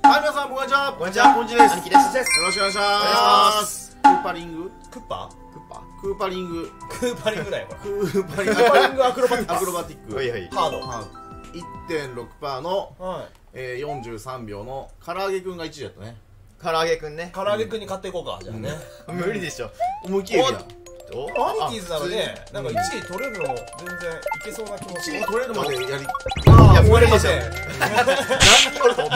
はい、皆さん、こんにちは。 こんにちは。 こんにちは。 兄貴です。 よろしくお願いします。クーパリングクッパクーパリングだよ、これ。 クーパリングアクロバティック。 アクロバティック。 はいはい。ハード。 1.6% の43秒の唐揚げくんが1位だったね。 唐揚げくんね。 唐揚げくんに買っていこうか、じゃあね。 無理でしょ。 思いっきりや。 アニキーズならね、なんか1位取れるの全然いけそうな気持ち。 取れるまでやり。 いや、無理でしょ。何取ると思った。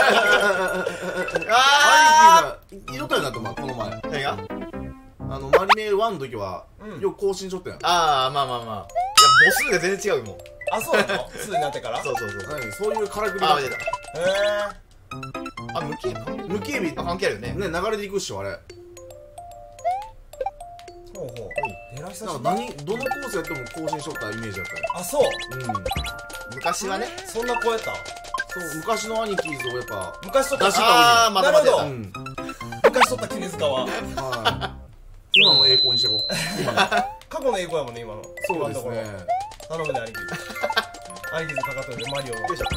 アニキーズは、色たよなと思う、この前。 何がマリメール1の時は、よく更新しとったやん。 ああ、まあ。いや、母数が全然違うもん。 あ、そうなの ?2 になってから？ そう。 そういうからくりあ、 が。 出た。あ、無警備関係あるよね。 ね、流れでいくっしょ、あれ。 ほうほう。出らしさしなんかどのコースやっても更新しとったイメージだったよ。 あ、そう。 昔はね。 そんな子やった？ そう、昔のアニキーズをやっぱ、 昔取った。 出しがああ、まだまだ。 昔取った絹塚は。 今の栄光にしてこう。 過去の栄光やもんね、今の。 そうですね。 頼むね、兄貴。兄貴ズかかってるんで、マリオの。よいしょ。よ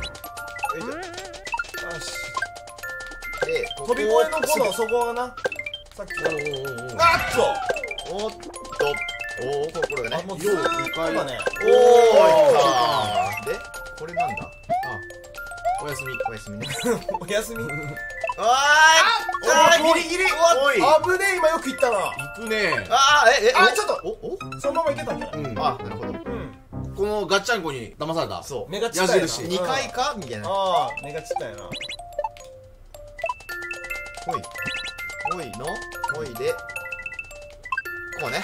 し。 で、 飛び越えの子のそこがな。さっきの。あっとおっと。これがね。 もうずーっとだね。 おーい。で、これなんだ。あ、 おやすみ。 おやすみね。 おやすみ。ギリギリ。 おい。 危ねえ、今よく言ったな。 行くね。 ちょっと。そのままいけたんじゃない？ あ、なるほど。 このガッチャンコに騙された。 そう。 目がちっちゃいな。 2回かみたいな。 ああ、目がちっちゃいな。 ほいで、こうね。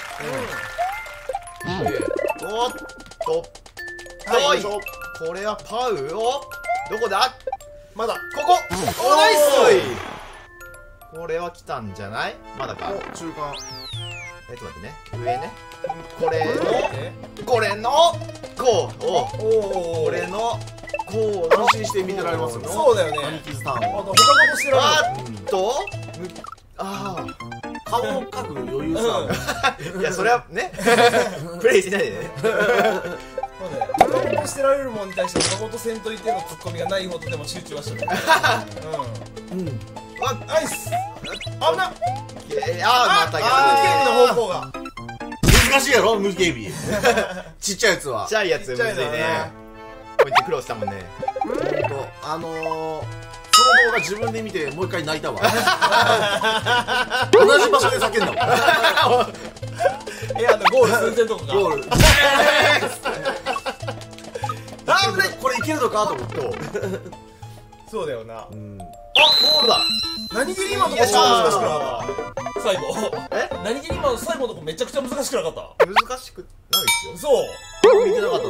おっと。 はい、 これはパウを、どこだ？ まだ。 ここ。お、ナイス。これは来たんじゃない？まだか。 中間。 ちょっと待ってね。上ね。これのこう。これのこう。 安心して見てられますよ。 そうだよね。 アニキーズターンは。 他のことしてられる。 顔を描く余裕さ。 いや、それはね。プレイしないでね。 そうだよ。他のことしてられるもんに対して他のことせんといてのツッコミがないほどでも集中はしてる。ナイス。危なっ。 また警備の方向が難しいやろ、無警備。ちっちゃいやつは。 ちっちゃいやつむずいね。こうやって苦労したもんね。 その動画自分で見てもう一回泣いたわ。同じ場所で叫んだもん。 ゴール寸前とかがゴール。これいけるのかと思って。 そうだよな。 ゴールだ。 何気に今のとこ難しくなかった。最後何気に今の最後のとこめちゃくちゃ難しくなかった。 難しくないっすよ。 そう見てなかった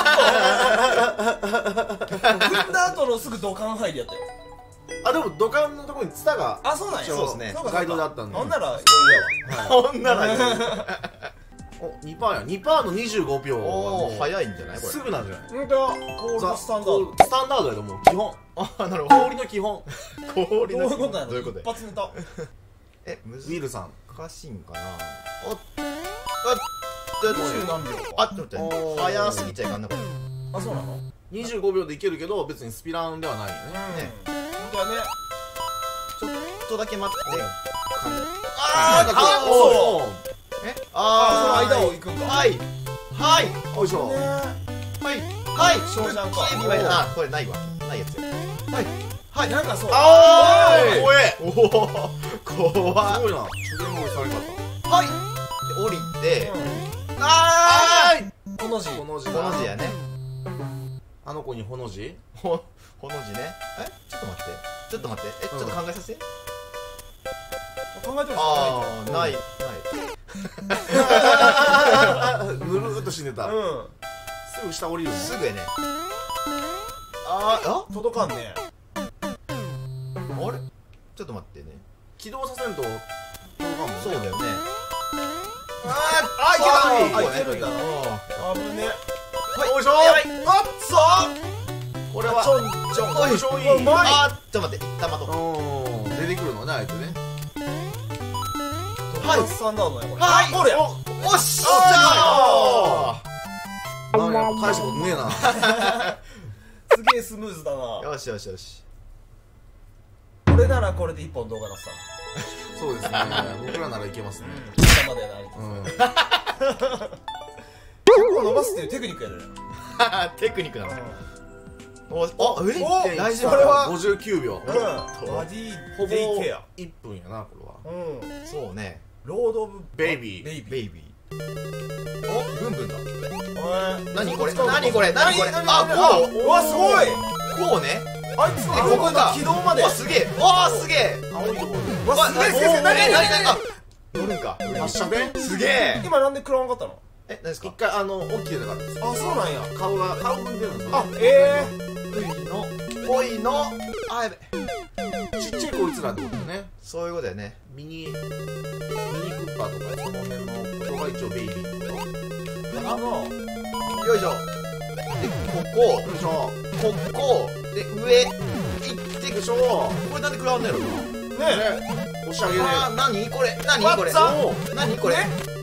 な俺。踏んだ後のすぐ土管入りやったよ。 でも土管のところにツタがそうなんや。 そうですね。 ガイドであったんで。 ほんならほんならお、2%や。2% の25秒。 おー、早いんじゃないこれ。 すぐなんじゃない？ ほんとゴールスタンダード。 スタンダードやともう基本。 なるほど。 氷の基本。 氷の基本。 どういうことなの？ どういうこと？ 一発ネタ。 ウィルさん。 難しいんかな。 20何秒。 ちょっと待って。早すぎちゃいかんなこれ。 そうなの ？25秒でいけるけど別にスピランではないよね。 ほんとやね。 ちょっとだけ待って。 そう。 その間を行くんか。 はい。 よいしょ。 ショージャンか。 これないわ。ないやつよ。 なんかそう。 怖え。 おお、怖すごいな。主言語され方。 で降りて、 この字。 ほの字ほの字やね。 あの子にほの字？ ほの字ね。ちょっと待って。ちょっと考えさせて。 考えてるしない。 ぬるーっと死んでた。すぐ下降りるの？ すぐやね。 届かんね。 あれちょっと待ってね。 起動させんと届かんもんね。 そうだよね。 いけるんだな。危ね。 よいしょ。これはちょんいい。 ちょっと待って。一旦待とう。 出てくるのね、あいつね。 スタンダードだよこれ。ゴールや。 おっしゃなんか返すことねえな。 すげえスムーズだな。 よし。 れならこれで1本動画出すさ。 そうですね。僕らならいけますね。 まだまだやな。 うん。 結構伸ばすっていうテクニックやる。 テクニックなの。大丈夫。 これは 59秒。 バディほぼデイケア。 1分やな、これは。 そうね。 ロードオブベイビー。 ベイビー。 ベイビー。お、ブンブンだ。 何これ。 あ、 こう。 うわ、すごい。 こうね。 あいつのここだ。 軌道まで。 わ、すげえ。わ、すげえ。 青いところで。 わ、すげえ、すげえ、何あ、乗るんか。 発射ですげえ。 今なんで食らわんかったの？ 何ですか？ 一回起きてたからです。 あ、そうなんや。 顔踏んでるんですよ。 あ、 ぽいの。あ、やべ。 ちっちゃいこいつらってことだよね。 そういうことだよね。 ミニクッパとかその辺のことが一応ベイビーってことよいしょ。で、ここ。 よいしょ。 で、上。行ってくしょ。これなんで食らわんのやろな。 ね押し上げで。 何これ。何これ。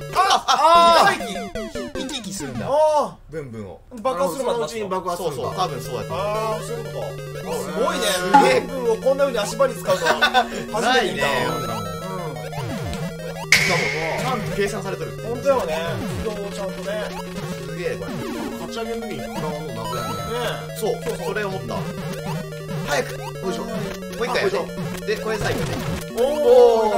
生き生きするんだ。 あブンブンを。 爆発するまでそのうちに爆発するんだ。 多分そうやと思う。 ああ、そういうことか。すごいね。 すげえブンブンをこんな風に足場に使うのは初めて見た。 ちゃんと計算されてる。 本当よね。軌道をちゃんとね。 すげえこれ。 勝ち上げの時に食らうの謎やね。 そう、それ思った。早く。よいしょ。もう一回やね。で、これ最後ね。 おで、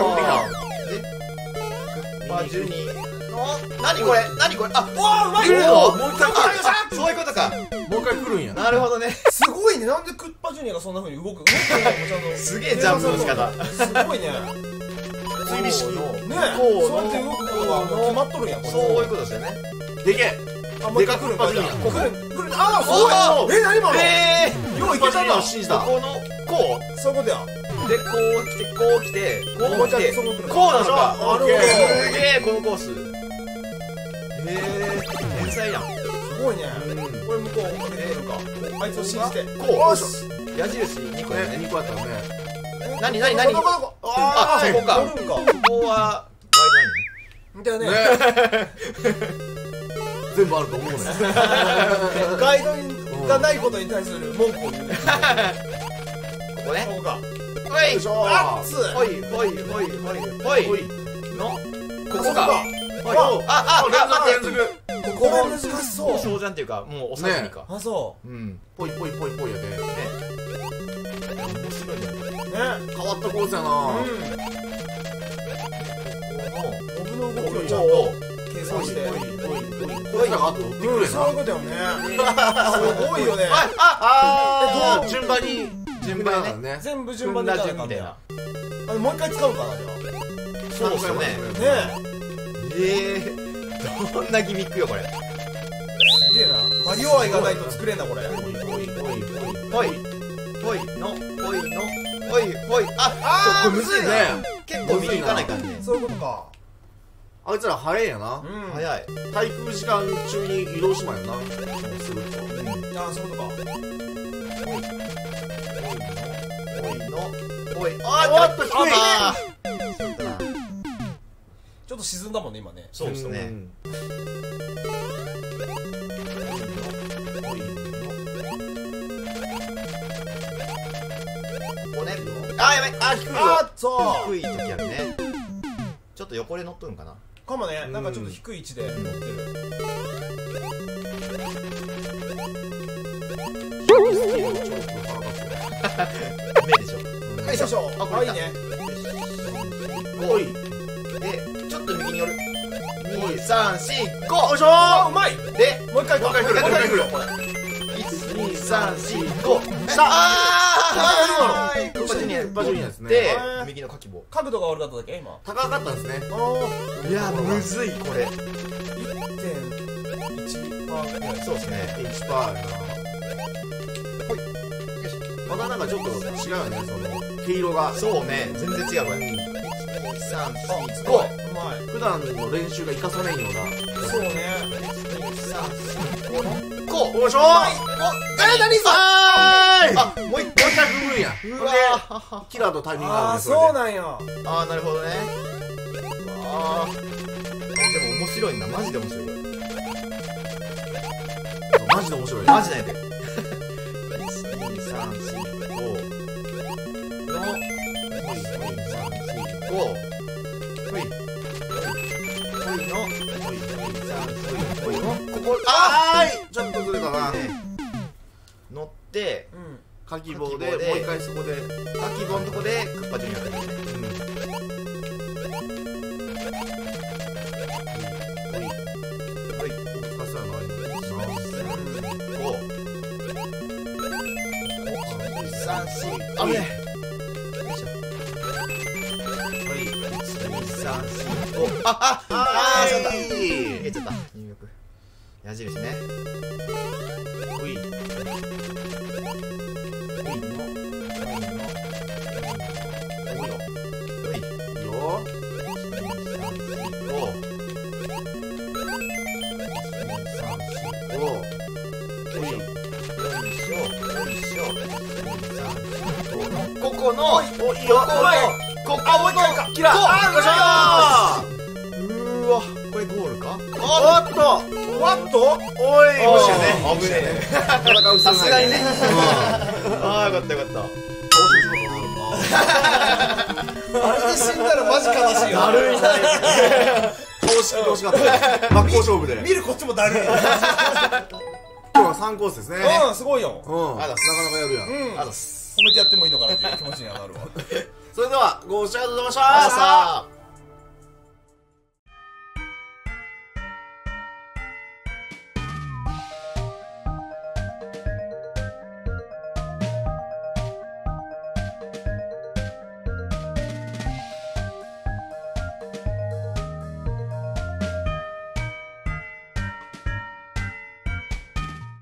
バジュニ何これ。あ、 わあ、うまいね。 もう一回そういうことか。 もう一回来るんや。 なるほどね。 すごいね。なんでクッパジュニアがそんな風に動くのもちゃんと。 すげえジャンプの仕方。 すごいね。 追尾式。 ねえ、そうやって動くことはもう決まっとるんや。 そういうことですよね。 でけあ、もう一回来るんか。来る。あ、すごい。何今の。よういけたな。 信じた。 この、こう。 そういうことや。 で、こう来て、こうなのか。 なるほど。 すげえ、このコース。天才やん。 すごいね。これ向こうかけてくるか。あいつを信じて。 こう。矢印2個やね。 2個やったらね。 何あ、 そこか。ここは、 みたいね。 全部あると思うね。 ガイドがないことに対する文句を言う。 ここね。 ここか。 ほいしょー。ほいの、ここか。待って。 これ難しそう。 そうじゃんっていうか、もうお刺身か。 あ、そぽいやで。 面白いね。 う。ね。 変わったコースやな。 モブの動きをちゃんと計算して。 こいつらが後追ってくれそういうことよね。すごいよね。 順番ね。 全部順番でいかなかったや。もう一回使うかな、じゃそうですよね。どんなギミックよこれ。 すげえな。マリオ愛がないと作れんな、これ。 ほい。あ、これむずいね。結構見に行かないからね。 そういうことか。 あいつら早いんやな。 早い。 滞空時間中に移動しまんやな。すると。 あ、そういうことか。ちょっと沈んだもんね、今ね。 そうですね。ここね。あ、やばい。低いよ。低い時あるね。ちょっと横で乗っとるんかな。 かもね。なんかちょっと低い位置で乗ってる。 目でしょ。 よいしょ。あ、いいね。 5位でちょっと右に寄る。2、3、4、5。 よいしょ。うまい。 でもう一回来る。 1、2、3、4、5。 した。あー、こっちにですね。 で右のかき棒。 角度が悪かっただけ今。 高かったんですね。 いやむずいこれ。 1.1%。 そうですね。 1%やな。またなんかちょっと違うよね、その毛色が。 そうね、全然違うこれ。1、2、3、4、5。 うまい。 普段の練習が活かさないような。 そうね。 1、2、3、4、5。 おいしょー。 何それ。 あ、もう一回踏むんや。 うわー。 キラーとタイミングがああ、 るんで。 そうなんや。 あー、なるほどね。あー、でも面白いな、マジで面白い。 マジで面白い。 マジで1、2、3、4、5のほいほいのほいほいのここちょっとずれたな。 乗ってかき棒でもう一回そこでかき棒のとこでクッパジュニアが出てね。 はい、難しそうやな。 3、4、あぶねえ。逃げちゃった。入力矢印ね。 ほいここのいいよ。 ここもう一回か。 キラー。よっしゃー。わ、これゴールか。 おっとおい、もしやね。 危ねえ。 戦う。 さすがにね。ああ、よかったよかった。 あれで死んだらマジ悲しいよ。 だるいな。 倒し欲しかった。真っ向勝負で。 見るこっちもだるい。 今日は3コースですね。 すごいよ。 なかなかやるやん。 褒めてやってもいいのかなっていう気持ちにはなるわ。 それではご視聴ありがとうございました。